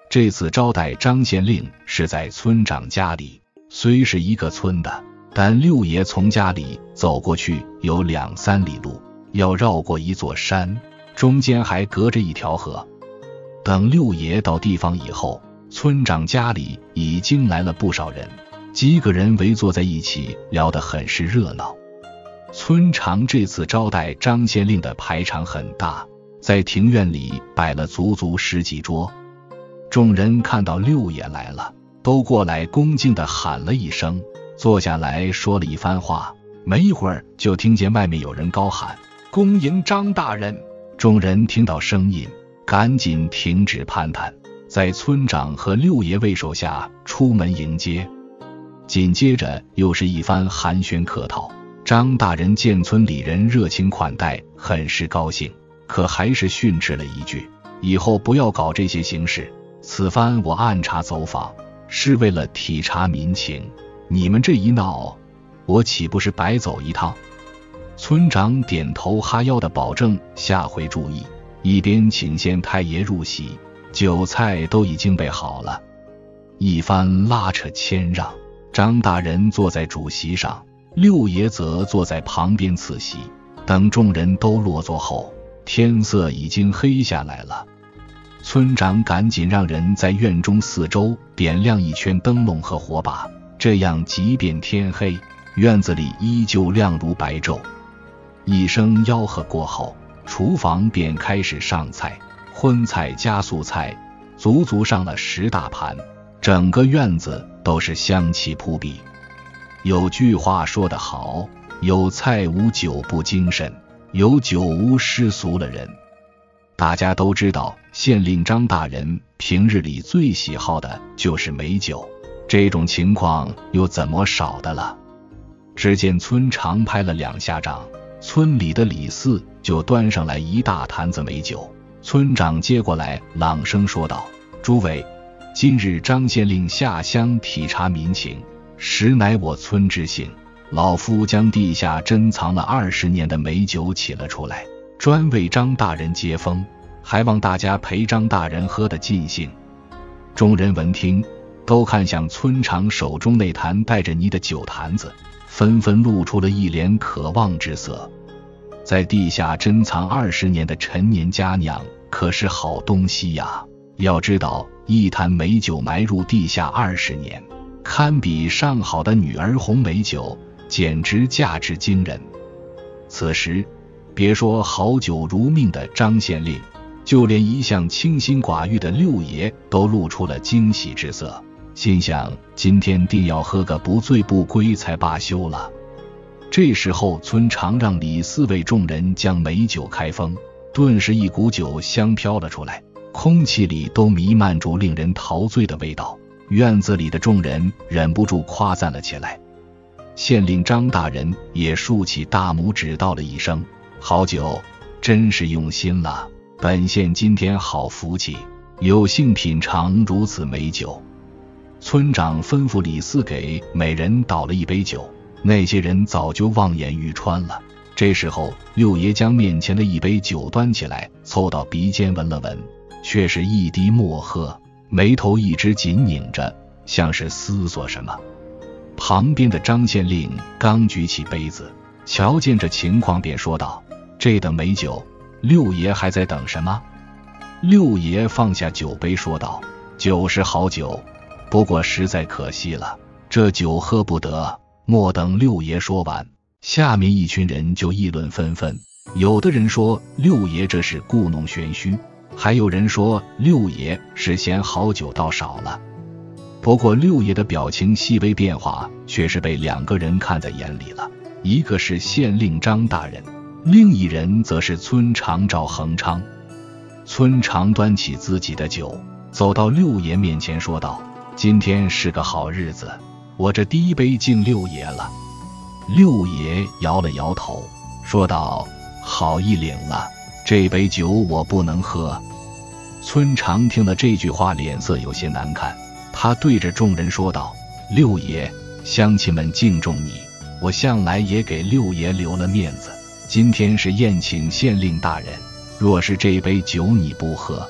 这次招待张县令是在村长家里，虽是一个村的，但六爷从家里走过去有两三里路，要绕过一座山，中间还隔着一条河。等六爷到地方以后，村长家里已经来了不少人，几个人围坐在一起，聊得很是热闹。村长这次招待张县令的排场很大，在庭院里摆了足足十几桌。众人看到六爷来了，都过来恭敬地喊了一声，坐下来说了一番话。没一会儿就听见外面有人高喊：“恭迎张大人！”众人听到声音，赶紧停止攀谈，在村长和六爷为首下出门迎接。紧接着又是一番寒暄客套。张大人见村里人热情款待，很是高兴，可还是训斥了一句：“以后不要搞这些形式。此番我暗查走访，是为了体察民情，你们这一闹，我岂不是白走一趟？”村长点头哈腰的保证下回注意，一边请县太爷入席，酒菜都已经备好了。一番拉扯谦让，张大人坐在主席上，六爷则坐在旁边次席。等众人都落座后，天色已经黑下来了。村长赶紧让人在院中四周点亮一圈灯笼和火把，这样即便天黑，院子里依旧亮如白昼。一声吆喝过后，厨房便开始上菜，荤菜加素菜，足足上了十大盘，整个院子都是香气扑鼻。有句话说得好，有菜无酒不精神，有酒无失俗了人。大家都知道，县令张大人平日里最喜好的就是美酒，这种情况又怎么少的了？只见村长拍了两下掌，村里的李四就端上来一大坛子美酒。村长接过来，朗声说道：“诸位，今日张县令下乡体察民情，实乃我村之幸。老夫将地下珍藏了二十年的美酒起了出来，专为张大人接风，还望大家陪张大人喝得尽兴。”众人闻听，都看向村长手中那坛带着泥的酒坛子，纷纷露出了一脸渴望之色。在地下珍藏二十年的陈年佳酿可是好东西呀！要知道，一坛美酒埋入地下二十年，堪比上好的女儿红美酒，简直价值惊人。此时别说好酒如命的张县令，就连一向清心寡欲的六爷都露出了惊喜之色，心想今天定要喝个不醉不归才罢休了。这时候村长让李四为众人将美酒开封，顿时一股酒香飘了出来，空气里都弥漫着令人陶醉的味道。院子里的众人忍不住夸赞了起来。县令张大人也竖起大拇指道了一声：“好酒，真是用心了，本县今天好福气，有幸品尝如此美酒。”村长吩咐李四给每人倒了一杯酒，那些人早就望眼欲穿了。这时候六爷将面前的一杯酒端起来，凑到鼻尖闻了闻，却是一滴没喝，眉头一直紧拧着，像是思索什么。旁边的张县令刚举起杯子，瞧见这情况便说道：“这等美酒，六爷还在等什么？”六爷放下酒杯说道：“酒是好酒，不过实在可惜了，这酒喝不得。”莫等六爷说完，下面一群人就议论纷纷。有的人说六爷这是故弄玄虚，还有人说六爷是嫌好酒倒少了。不过六爷的表情细微变化却是被两个人看在眼里了，一个是县令张大人，另一人则是村长赵恒昌。村长端起自己的酒，走到六爷面前说道：“今天是个好日子，我这第一杯敬六爷了。”六爷摇了摇头，说道：“好意领了，这杯酒我不能喝。”村长听了这句话，脸色有些难看，他对着众人说道：“六爷，乡亲们敬重你，我向来也给六爷留了面子，今天是宴请县令大人，若是这杯酒你不喝，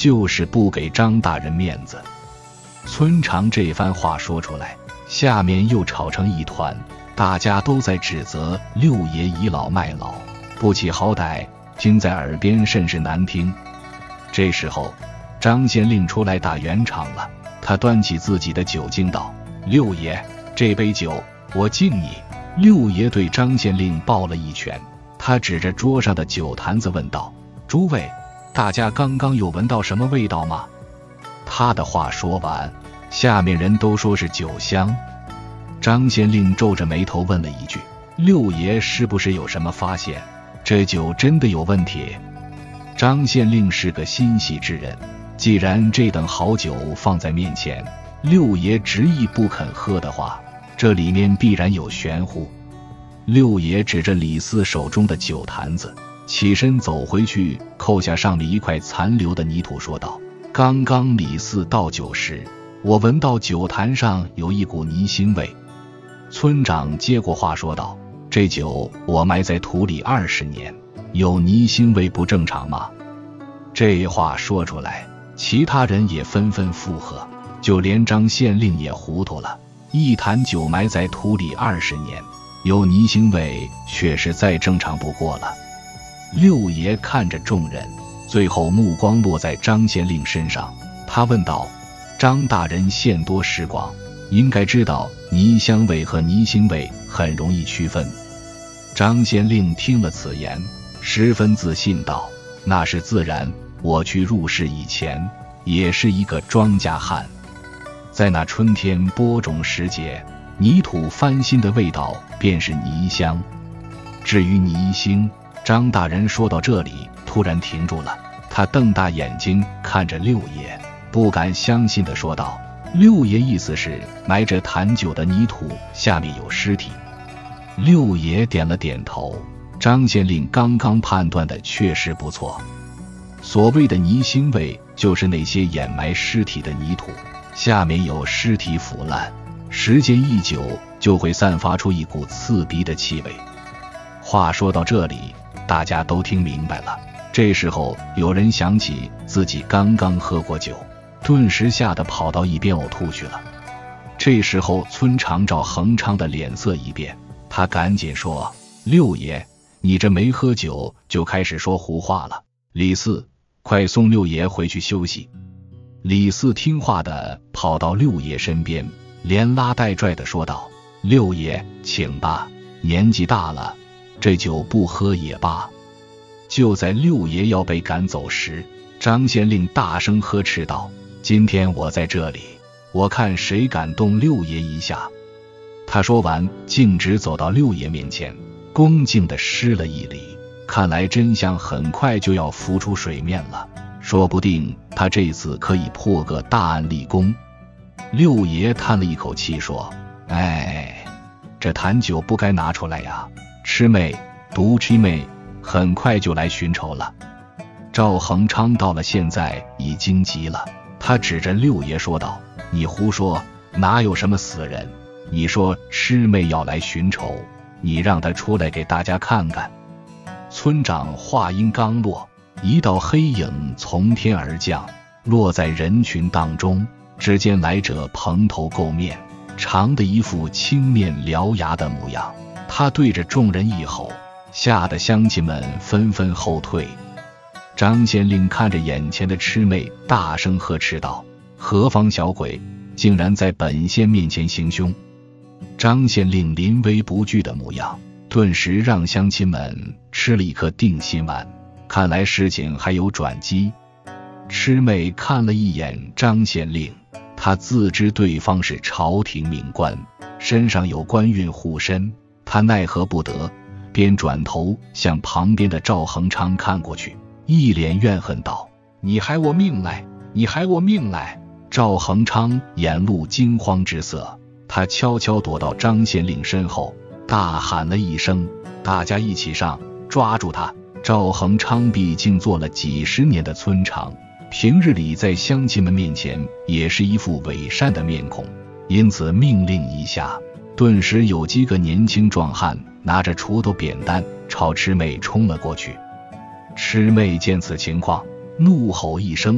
就是不给张大人面子。村长这番话说出来，下面又吵成一团，大家都在指责六爷倚老卖老，不起好歹，听在耳边甚是难听。这时候张县令出来打圆场了，他端起自己的酒敬道：六爷，这杯酒我敬你。六爷对张县令抱了一拳，他指着桌上的酒坛子问道：诸位，大家刚刚有闻到什么味道吗？他的话说完，下面人都说是酒香。张县令皱着眉头问了一句：六爷是不是有什么发现？这酒真的有问题？张县令是个心细之人，既然这等好酒放在面前，六爷执意不肯喝的话，这里面必然有玄乎。六爷指着李四手中的酒坛子，起身走回去，扣下上面一块残留的泥土，说道：刚刚李四倒酒时，我闻到酒坛上有一股泥腥味。村长接过话说道：这酒我埋在土里二十年，有泥腥味不正常吗？这话说出来，其他人也纷纷附和，就连张县令也糊涂了。一坛酒埋在土里二十年，有泥腥味，确实再正常不过了。六爷看着众人，最后目光落在张县令身上，他问道：张大人见多识广，应该知道泥香味和泥腥味很容易区分。张县令听了此言，十分自信道：那是自然，我去入仕以前也是一个庄稼汉，在那春天播种时节，泥土翻新的味道便是泥香。至于泥腥，张大人说到这里突然停住了，他瞪大眼睛看着六爷，不敢相信地说道：六爷意思是埋着坛酒的泥土下面有尸体？六爷点了点头，张县令刚刚判断的确实不错。所谓的泥腥味，就是那些掩埋尸体的泥土下面有尸体腐烂，时间一久就会散发出一股刺鼻的气味。话说到这里，大家都听明白了。这时候有人想起自己刚刚喝过酒，顿时吓得跑到一边呕吐去了。这时候村长赵恒昌的脸色一变，他赶紧说：六爷，你这没喝酒就开始说胡话了。李四，快送六爷回去休息。李四听话的跑到六爷身边，连拉带拽的说道：六爷请吧，年纪大了，这酒不喝也罢。就在六爷要被赶走时，张县令大声呵斥道：今天我在这里，我看谁敢动六爷一下。他说完径直走到六爷面前，恭敬地施了一礼。看来真相很快就要浮出水面了，说不定他这次可以破个大案立功。六爷叹了一口气说：哎，这坛酒不该拿出来呀，魑魅毒魑魅很快就来寻仇了。赵恒昌到了现在已经急了，他指着六爷说道：你胡说，哪有什么死人？你说魑魅要来寻仇，你让他出来给大家看看。村长话音刚落，一道黑影从天而降，落在人群当中。只见来者蓬头垢面，长的一副青面獠牙的模样，他对着众人一吼，吓得乡亲们纷纷后退。张县令看着眼前的魑魅，大声呵斥道：何方小鬼，竟然在本县面前行凶！张县令临危不惧的模样，顿时让乡亲们吃了一颗定心丸，看来事情还有转机。魑魅看了一眼张县令，他自知对方是朝廷命官，身上有官运护身，他奈何不得，便转头向旁边的赵恒昌看过去，一脸怨恨道：你害我命来，你害我命来！赵恒昌眼露惊慌之色，他悄悄躲到张县令身后，大喊了一声：大家一起上，抓住他！赵恒昌毕竟做了几十年的村长，平日里在乡亲们面前也是一副伪善的面孔，因此命令一下，顿时有几个年轻壮汉拿着锄头扁担朝魑魅冲了过去。魑魅见此情况，怒吼一声，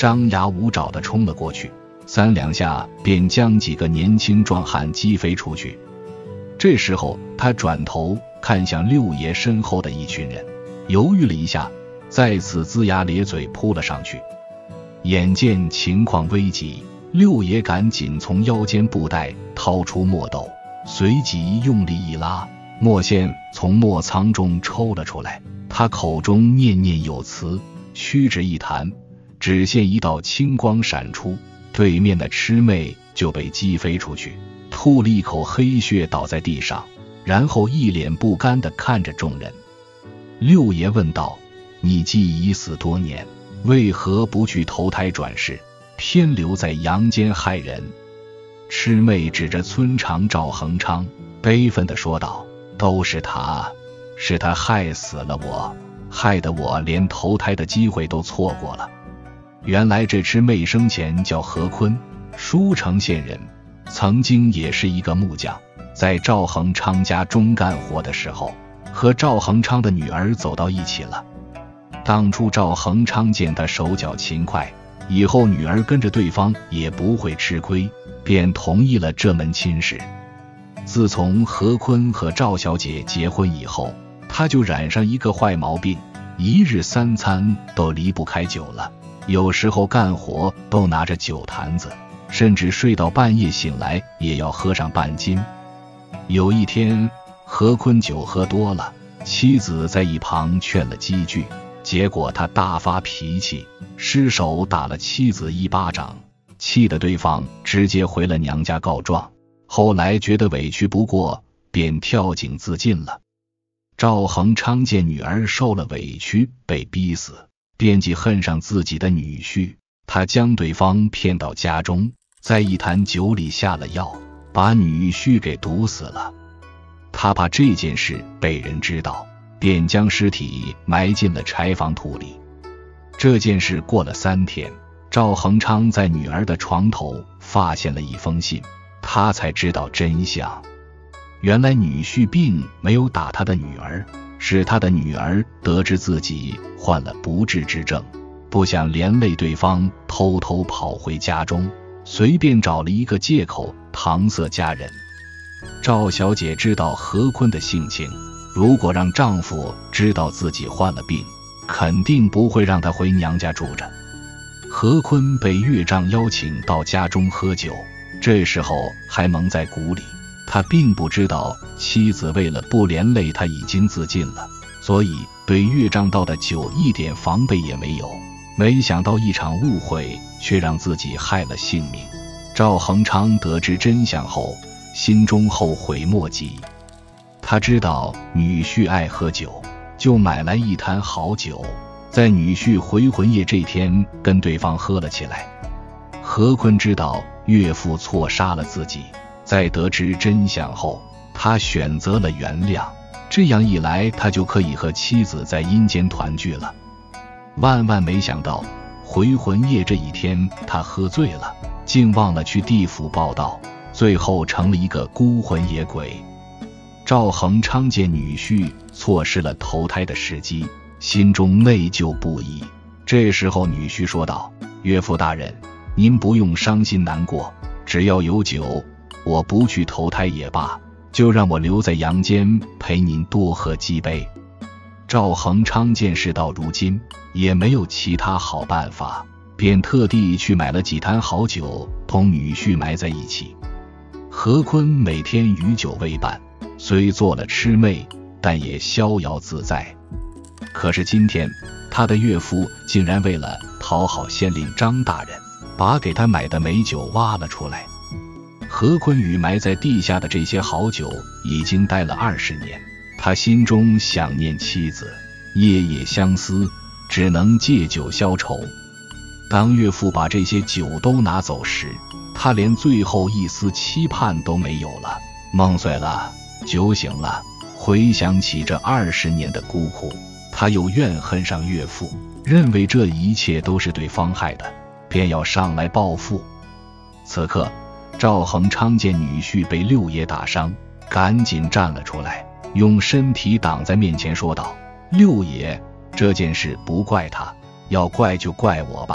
张牙舞爪地冲了过去，三两下便将几个年轻壮汉击飞出去。这时候他转头看向六爷身后的一群人，犹豫了一下，再次龇牙咧嘴扑了上去。眼见情况危急，六爷赶紧从腰间布袋掏出墨斗，随即用力一拉，墨线从墨仓中抽了出来。他口中念念有词，屈指一弹，只见一道青光闪出，对面的魑魅就被击飞出去，吐了一口黑血倒在地上，然后一脸不甘地看着众人。六爷问道：你既已死多年，为何不去投胎转世，偏留在阳间害人？魑魅指着村长赵恒昌，悲愤地说道：都是他，是他害死了我，害得我连投胎的机会都错过了。原来这魑魅生前叫何坤，舒城县人，曾经也是一个木匠，在赵恒昌家中干活的时候，和赵恒昌的女儿走到一起了。当初赵恒昌见他手脚勤快，以后女儿跟着对方也不会吃亏，便同意了这门亲事。自从何坤和赵小姐结婚以后，他就染上一个坏毛病，一日三餐都离不开酒了，有时候干活都拿着酒坛子，甚至睡到半夜醒来也要喝上半斤。有一天，何坤酒喝多了，妻子在一旁劝了几句，结果他大发脾气，失手打了妻子一巴掌，气得对方直接回了娘家告状。后来觉得委屈不过，便跳井自尽了。赵恒昌见女儿受了委屈被逼死，便记恨上自己的女婿，他将对方骗到家中，在一坛酒里下了药，把女婿给毒死了。他怕这件事被人知道，便将尸体埋进了柴房土里。这件事过了三天，赵恒昌在女儿的床头发现了一封信，他才知道真相。原来女婿并没有打他的女儿，是他的女儿得知自己患了不治之症，不想连累对方，偷偷跑回家中，随便找了一个借口搪塞家人。赵小姐知道何坤的性情，如果让丈夫知道自己患了病，肯定不会让他回娘家住着。何坤被岳丈邀请到家中喝酒，这时候还蒙在鼓里，他并不知道妻子为了不连累他已经自尽了，所以对岳丈倒的酒一点防备也没有。没想到一场误会却让自己害了性命。赵恒昌得知真相后，心中后悔莫及。他知道女婿爱喝酒，就买来一坛好酒，在女婿回魂夜这天跟对方喝了起来。何坤知道岳父错杀了自己，在得知真相后，他选择了原谅，这样一来他就可以和妻子在阴间团聚了。万万没想到，回魂夜这一天他喝醉了，竟忘了去地府报到，最后成了一个孤魂野鬼。赵恒昌见女婿错失了投胎的时机，心中内疚不已。这时候女婿说道：岳父大人，您不用伤心难过，只要有酒，我不去投胎也罢，就让我留在阳间陪您多喝几杯。赵恒昌见事到如今也没有其他好办法，便特地去买了几坛好酒，同女婿埋在一起。何坤每天与酒为伴，虽做了魑魅，但也逍遥自在。可是今天他的岳父竟然为了讨好县令张大人，把给他买的美酒挖了出来。何坤宇埋在地下的这些好酒已经待了二十年，他心中想念妻子，夜夜相思，只能借酒消愁。当岳父把这些酒都拿走时，他连最后一丝期盼都没有了。梦碎了，酒醒了，回想起这二十年的孤苦，他又怨恨上岳父，认为这一切都是对方害的，便要上来报复。此刻赵恒昌见女婿被六爷打伤，赶紧站了出来，用身体挡在面前说道：六爷，这件事不怪他，要怪就怪我吧，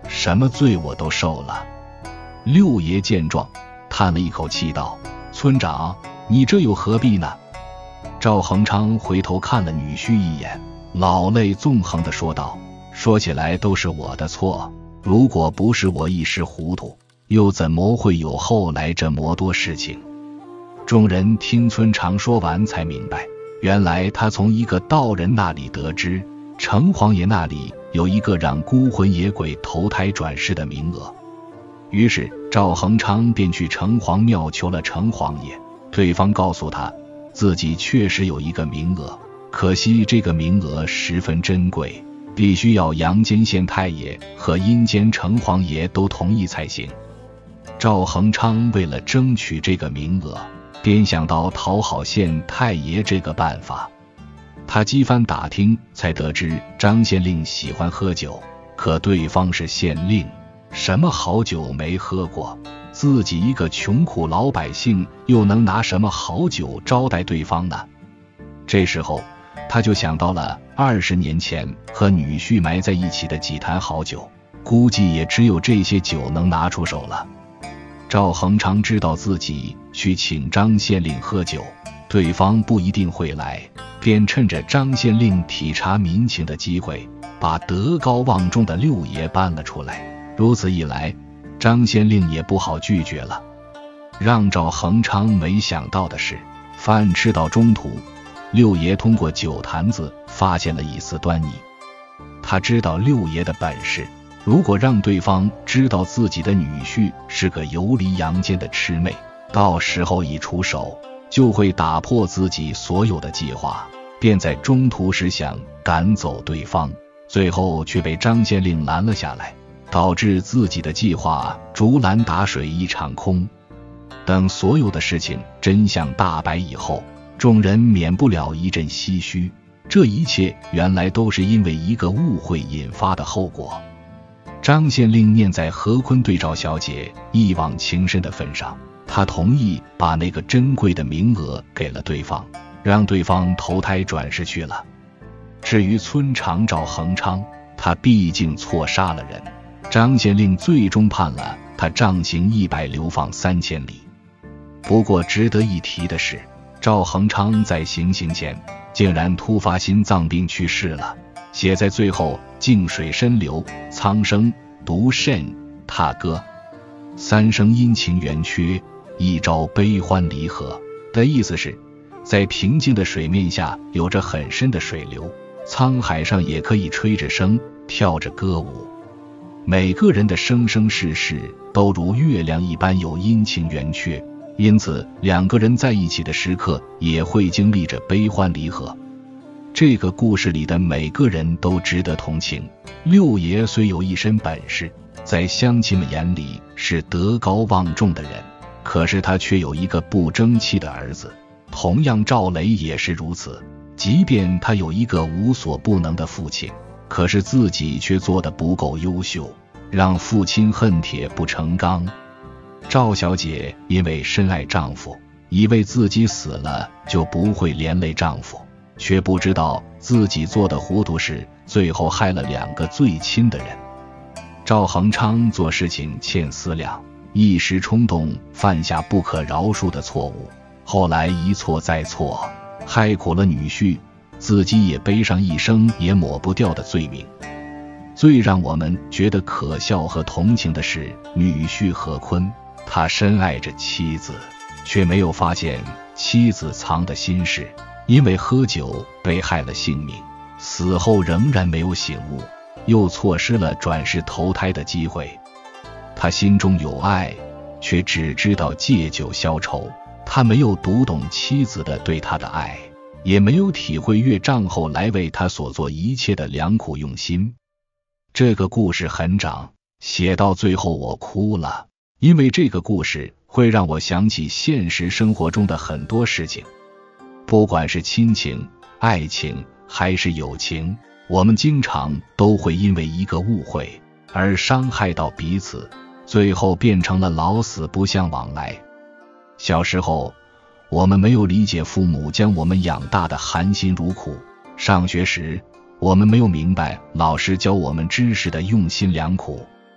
什么罪我都受了。六爷见状，叹了一口气道：村长，你这又何必呢？赵恒昌回头看了女婿一眼，老泪纵横地说道：说起来都是我的错，如果不是我一时糊涂，又怎么会有后来这么多事情？众人听村长说完才明白，原来他从一个道人那里得知，城隍爷那里有一个让孤魂野鬼投胎转世的名额。于是赵恒昌便去城隍庙求了城隍爷，对方告诉他自己确实有一个名额，可惜这个名额十分珍贵，必须要阳间县太爷和阴间城隍爷都同意才行。赵恒昌为了争取这个名额，便想到讨好县太爷这个办法。他几番打听才得知张县令喜欢喝酒，可对方是县令，什么好酒没喝过，自己一个穷苦老百姓又能拿什么好酒招待对方呢？这时候他就想到了二十年前和女婿埋在一起的几坛好酒，估计也只有这些酒能拿出手了。赵恒昌知道自己去请张县令喝酒，对方不一定会来，便趁着张县令体察民情的机会，把德高望重的六爷搬了出来。如此一来，张县令也不好拒绝了。让赵恒昌没想到的是，饭吃到中途，六爷通过酒坛子发现了一丝端倪。他知道六爷的本事，如果让对方知道自己的女婿是个游离阳间的魑魅，到时候一出手就会打破自己所有的计划，便在中途时想赶走对方，最后却被张县令拦了下来，导致自己的计划竹篮打水一场空。等所有的事情真相大白以后，众人免不了一阵唏嘘，这一切原来都是因为一个误会引发的后果。张县令念在何坤对赵小姐一往情深的份上，他同意把那个珍贵的名额给了对方，让对方投胎转世去了。至于村长赵恒昌，他毕竟错杀了人，张县令最终判了他杖刑一百，流放三千里。不过值得一提的是，赵恒昌在行刑前竟然突发心脏病去世了，写在最后静水深流，苍生独肾踏歌，三生阴晴圆缺，一朝悲欢离合的意思是，在平静的水面下有着很深的水流，沧海上也可以吹着笙，跳着歌舞。每个人的生生世世都如月亮一般有阴晴圆缺，因此两个人在一起的时刻也会经历着悲欢离合。这个故事里的每个人都值得同情。六爷虽有一身本事，在乡亲们眼里是德高望重的人，可是他却有一个不争气的儿子。同样赵雷也是如此，即便他有一个无所不能的父亲，可是自己却做得不够优秀，让父亲恨铁不成钢。赵小姐因为深爱丈夫，以为自己死了就不会连累丈夫，却不知道自己做的糊涂事，最后害了两个最亲的人。赵恒昌做事情欠思量，一时冲动犯下不可饶恕的错误，后来一错再错，害苦了女婿，自己也背上一生也抹不掉的罪名。最让我们觉得可笑和同情的是女婿何坤，他深爱着妻子，却没有发现妻子藏的心事，因为喝酒被害了性命，死后仍然没有醒悟，又错失了转世投胎的机会。他心中有爱，却只知道借酒消愁，他没有读懂妻子的对他的爱，也没有体会岳丈后来为他所做一切的良苦用心。这个故事很长，写到最后我哭了，因为这个故事会让我想起现实生活中的很多事情。不管是亲情、爱情还是友情，我们经常都会因为一个误会而伤害到彼此，最后变成了老死不相往来。小时候，我们没有理解父母将我们养大的含辛茹苦，上学时我们没有明白老师教我们知识的用心良苦，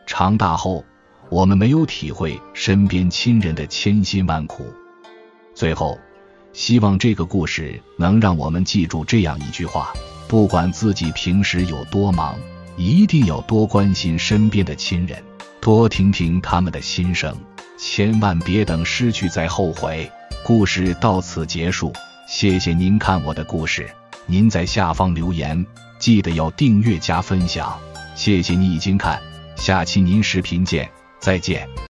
长大后，我们没有体会身边亲人的千辛万苦。最后，希望这个故事能让我们记住这样一句话：不管自己平时有多忙，一定要多关心身边的亲人，多听听他们的心声，千万别等失去再后悔。故事到此结束，谢谢您看我的故事。您在下方留言，记得要订阅加分享。谢谢你已经看，下期您视频见，再见。